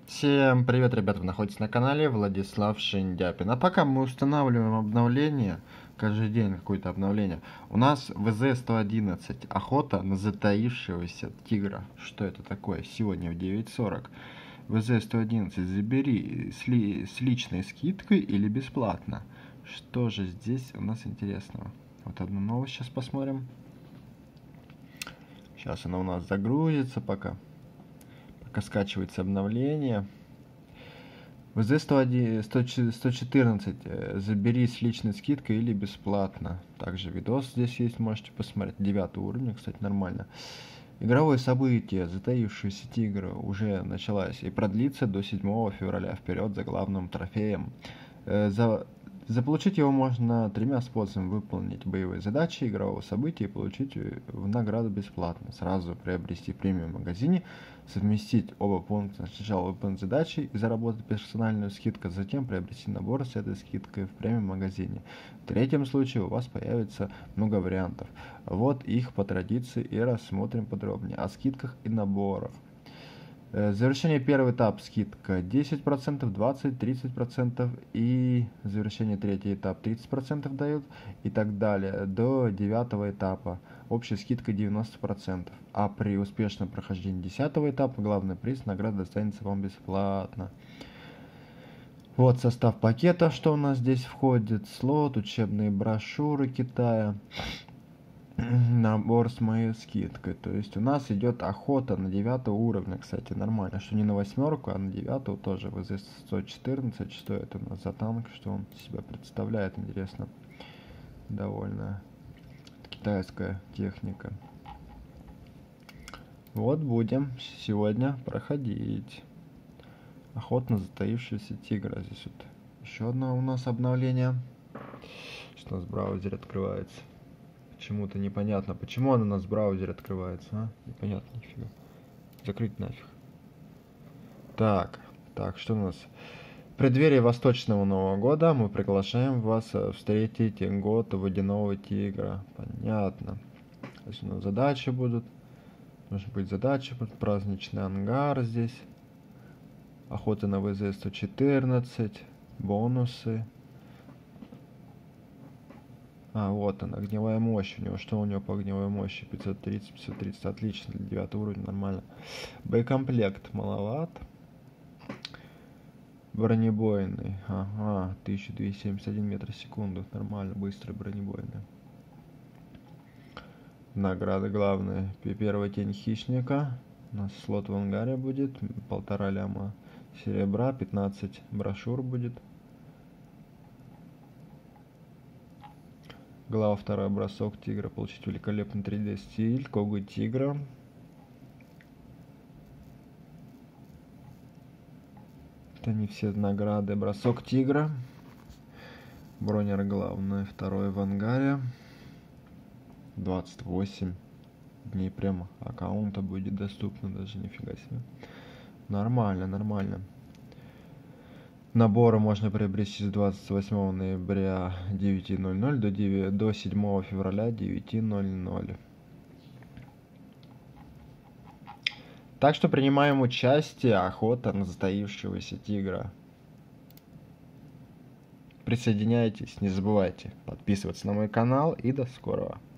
Всем привет, ребята, вы находитесь на канале Владислав Шиндяпин. А пока мы устанавливаем обновление, каждый день какое-то обновление. У нас ВЗ-111, охота на затаившегося тигра. Что это такое? Сегодня в 9:40. ВЗ-111, забери с личной скидкой или бесплатно. Что же здесь у нас интересного? Вот одну новость сейчас посмотрим. Сейчас она у нас загрузится пока скачивается обновление. ВЗ-114, забери с личной скидкой или бесплатно. Также видос здесь есть, можете посмотреть. 9 уровень, кстати, нормально. Игровое событие «Затаившийся тигр» уже началось и продлится до 7 февраля. Вперед за главным трофеем. Заполучить его можно тремя способами: выполнить боевые задачи игрового события и получить в награду бесплатно. Сразу приобрести премиум в магазине, совместить оба пункта: сначала выполнить задачи и заработать персональную скидку, затем приобрести набор с этой скидкой в премиум магазине. В третьем случае у вас появится много вариантов. Вот их по традиции и рассмотрим подробнее. О скидках и наборах. Завершение первый этап скидка 10%, 20%, 30% и завершение третий этап 30% дают и так далее до 9 этапа. Общая скидка 90%. А при успешном прохождении 10 этапа главный приз, награда достанется вам бесплатно. Вот состав пакета, что у нас здесь входит: слот, учебные брошюры Китая, набор с моей скидкой. То есть у нас идет охота на 9 уровня, кстати, нормально, что не на 8, а на 9 тоже. ВЗ-114, что это у нас за танк, что он себя представляет, интересно. Довольно китайская техника. Вот будем сегодня проходить охоту на затаившегося тигра. Здесь вот еще одно у нас обновление, что у нас в браузере открывается. Почему-то непонятно, почему она у нас в браузере открывается, а? Непонятно, нифига. Закрыть нафиг. Так, что у нас? В преддверии Восточного Нового года мы приглашаем вас встретить год водяного тигра. Понятно. То есть у нас задачи будут. Может быть задачи, праздничный ангар здесь. Охота на ВЗ-114. Бонусы. А, вот она, огневая мощь у него. Что у него по огневой мощи? 530, 530, отлично, для 9 уровня, нормально. Боекомплект маловат. Бронебойный, ага, 1271 метр в секунду, нормально, быстрый бронебойный. Награда главная: первая тень хищника. У нас слот в ангаре будет, 1,5 ляма серебра, 15 брошюр будет. Глава 2, бросок тигра, получить великолепный 3D стиль, коготь тигра. Это не все награды. Бросок тигра. Бронер главный, 2 в ангаре. 28 дней прямо аккаунта будет доступно, даже нифига себе. Нормально. Наборы можно приобрести с 28 ноября 9:00 до 7 февраля 9:00. Так что принимаем участие. Охота на затаившегося тигра. Присоединяйтесь, не забывайте подписываться на мой канал и до скорого.